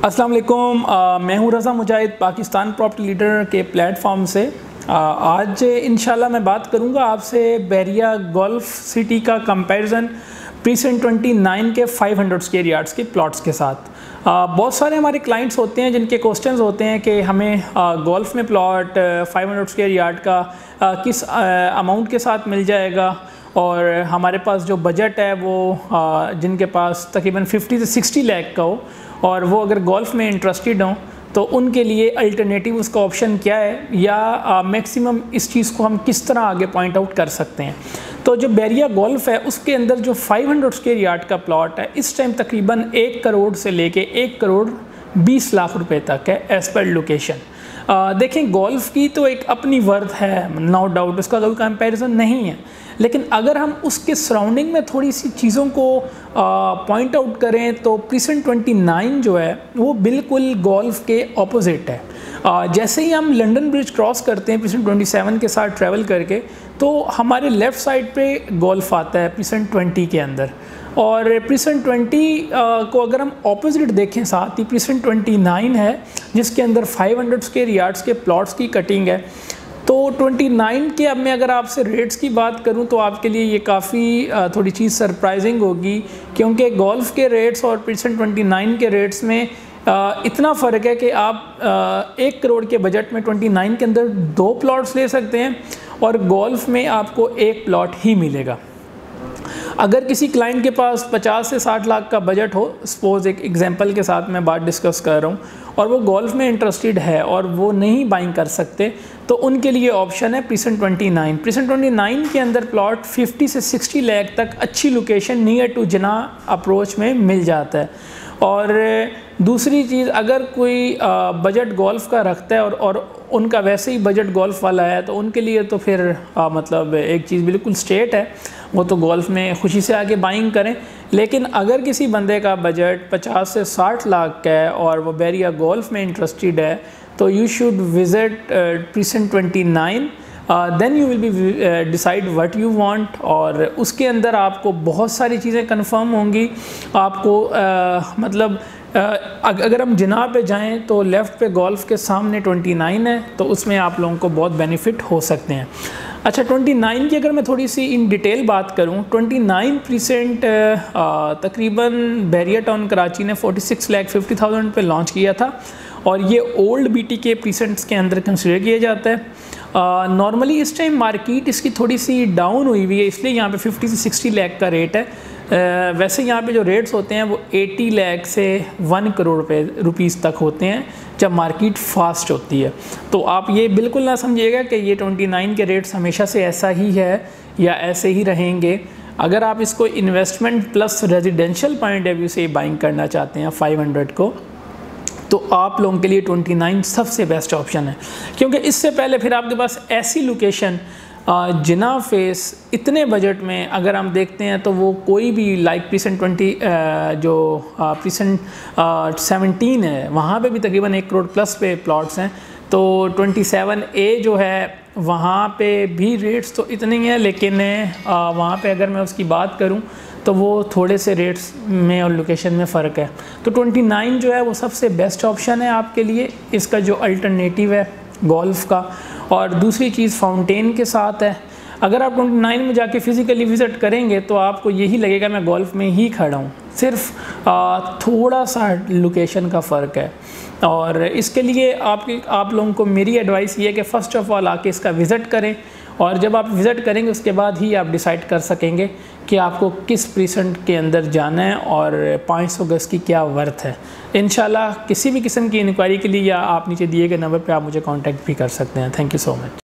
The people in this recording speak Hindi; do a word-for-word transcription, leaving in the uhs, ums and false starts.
अस्सलाम वालेकुम, मैं हूं रज़ा मुजाहिद पाकिस्तान प्रॉपर्टी लीडर के प्लेटफॉर्म से। आ, आज इंशाल्लाह मैं बात करूंगा आपसे बहरिया गोल्फ सिटी का कंपैरिजन प्रीसेंट उनतीस के पाँच सौ स्क्वायर यार्ड्स के प्लॉट्स के साथ। आ, बहुत सारे हमारे क्लाइंट्स होते हैं जिनके क्वेश्चंस होते हैं कि हमें आ, गोल्फ में प्लॉट पाँच सौ स्क्वायर यार्ड का आ, किस अमाउंट के साथ मिल जाएगा, और हमारे पास जो बजट है वो आ, जिनके पास तकरीबन पचास से साठ लाख का हो और वो अगर गोल्फ में इंटरेस्टेड हों तो उनके लिए अल्टरनेटिव उसका ऑप्शन क्या है, या मैक्सिमम इस चीज़ को हम किस तरह आगे पॉइंट आउट कर सकते हैं। तो जो बहरिया गोल्फ है उसके अंदर जो पाँच सौ स्क्वायर यार्ड का प्लॉट है इस टाइम तकरीबन एक करोड़ से लेके एक करोड़ बीस लाख रुपए तक है एज़ पर लोकेशन। देखें, गोल्फ की तो एक अपनी वर्थ है, नो डाउट, उसका कोई कंपैरिजन नहीं है, लेकिन अगर हम उसके सराउंडिंग में थोड़ी सी चीज़ों को पॉइंट आउट करें तो प्रीसेंट उनतीस जो है वो बिल्कुल गोल्फ के ऑपोजिट है। आ, जैसे ही हम लंदन ब्रिज क्रॉस करते हैं प्रीसेंट सत्ताईस के साथ ट्रैवल करके, तो हमारे लेफ़्ट साइड पे गोल्फ आता है प्रीसेंट बीस के अंदर, और प्रीसेंट बीस को अगर हम ऑपोजिट देखें साथ ही प्रीसेंट उनतीस है जिसके अंदर पाँच सौ स्क्वायर यार्ड्स के प्लॉट्स की कटिंग है। तो उनतीस के अब मैं अगर आपसे रेट्स की बात करूं तो आपके लिए ये काफ़ी थोड़ी चीज़ सरप्राइजिंग होगी, क्योंकि गोल्फ के रेट्स और प्रीसेंट उनतीस के रेट्स में इतना फ़र्क है कि आप एक करोड़ के बजट में उनतीस के अंदर दो प्लॉट्स ले सकते हैं और गोल्फ में आपको एक प्लॉट ही मिलेगा। अगर किसी क्लाइंट के पास पचास से साठ लाख का बजट हो, सपोज़ एक एग्जांपल के साथ मैं बात डिस्कस कर रहा हूँ, और वो गोल्फ में इंटरेस्टेड है और वो नहीं बाइंग कर सकते, तो उनके लिए ऑप्शन है प्रीसेंट उनतीस। प्रीसेंट उनतीस के अंदर प्लॉट पचास से साठ लाख तक अच्छी location near to Jinnah approach में मिल जाता है। और दूसरी चीज़, अगर कोई बजट गोल्फ का रखता है और और उनका वैसे ही बजट गोल्फ वाला है तो उनके लिए तो फिर आ, मतलब एक चीज़ बिल्कुल स्ट्रेट है, वो तो गोल्फ में खुशी से आके बाइंग करें। लेकिन अगर किसी बंदे का बजट पचास से साठ लाख का है और वो बहरिया गोल्फ में इंटरेस्टेड है, तो यू शुड विज़िट प्रीसेंट उनतीस, then you will be decide what you want, और उसके अंदर आपको बहुत सारी चीज़ें कंफर्म होंगी। आपको uh, मतलब uh, अगर हम जिना पे जाएं तो लेफ़्ट पे गोल्फ के सामने उनतीस है, तो उसमें आप लोगों को बहुत बेनिफिट हो सकते हैं। अच्छा, उनतीस की अगर मैं थोड़ी सी इन डिटेल बात करूं, उनतीस प्रीसेंट तकरीबन बहरिया टाउन कराची ने छियालीस लाख पचास हज़ार पे लॉन्च किया था, और ये ओल्ड बीटी के प्रीसेंट्स के अंदर कंसिडर किया जाता है। नॉर्मली uh, इस टाइम मार्केट इसकी थोड़ी सी डाउन हुई हुई है, इसलिए यहाँ पे पचास से साठ लाख का रेट है। uh, वैसे यहाँ पे जो रेट्स होते हैं वो अस्सी लाख से वन करोड़ रुपए रुपीज़ तक होते हैं जब मार्केट फास्ट होती है। तो आप ये बिल्कुल ना समझिएगा कि ये उनतीस के रेट्स हमेशा से ऐसा ही है या ऐसे ही रहेंगे। अगर आप इसको investment plus residential point of view से बाइंग करना चाहते हैं पाँच सौ को, तो आप लोगों के लिए उनतीस सबसे बेस्ट ऑप्शन है, क्योंकि इससे पहले फिर आपके पास ऐसी लोकेशन जिना फेस इतने बजट में अगर हम देखते हैं तो वो कोई भी लाइक प्रीसेंट ट्वेंटी जो प्रीसेंट सेवनटीन है वहाँ पे भी तकरीबन एक करोड़ प्लस पे प्लॉट्स हैं। तो सत्ताईस ए जो है वहाँ पे भी रेट्स तो इतने ही हैं, लेकिन वहाँ पे अगर मैं उसकी बात करूँ तो वो थोड़े से रेट्स में और लोकेशन में फ़र्क है। तो उनतीस जो है वो सबसे बेस्ट ऑप्शन है आपके लिए, इसका जो अल्टरनेटिव है गोल्फ का। और दूसरी चीज़ फाउंटेन के साथ है, अगर आप उनतीस में जाके फ़िज़िकली विज़िट करेंगे तो आपको यही लगेगा मैं गोल्फ में ही खड़ा हूँ, सिर्फ आ, थोड़ा सा लोकेशन का फ़र्क है। और इसके लिए आपके आप लोगों को मेरी एडवाइस ये है कि फ़र्स्ट ऑफ़ ऑल आके इसका विज़िट करें, और जब आप विज़िट करेंगे उसके बाद ही आप डिसाइड कर सकेंगे कि आपको किस प्रीसेंट के अंदर जाना है और पाँच सौ गज़ की क्या वर्थ है। इंशाल्लाह किसी भी किस्म की इंक्वायरी के लिए या आप नीचे दिए गए नंबर पे आप मुझे कांटेक्ट भी कर सकते हैं। Thank you so much.